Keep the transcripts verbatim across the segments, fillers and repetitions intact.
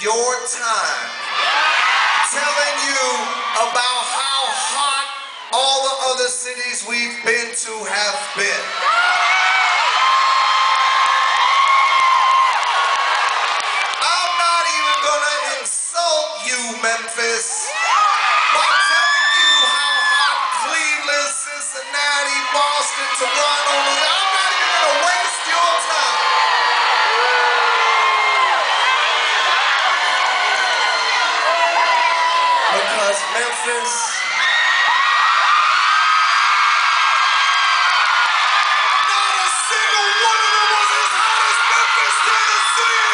your time telling you about how hot all the other cities we've been to have been. I'm not even gonna insult you, Memphis, by telling you how hot Cleveland, Cincinnati, Boston, Toronto, New York. I'm not even gonna waste your time. Because Memphis, not a single one of them was as hot as Memphis, Tennessee.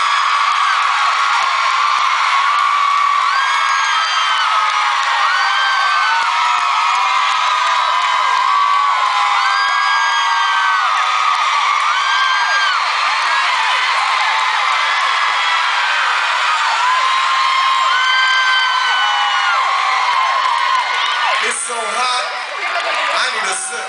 It's so hot, I need a sip.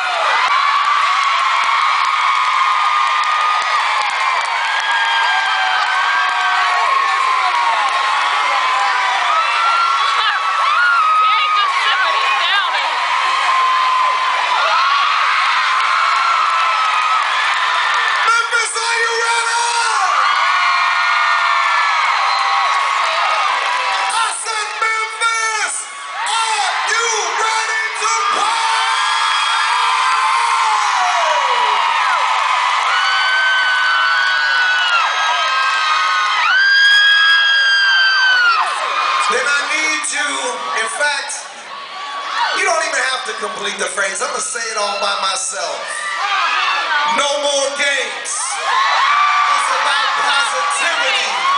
Memphis, are you ready? I said, Memphis, are you ready to party? Then I need you, in fact, you don't even have to complete the phrase. I'm gonna say it all by myself. No more games. It's about positivity.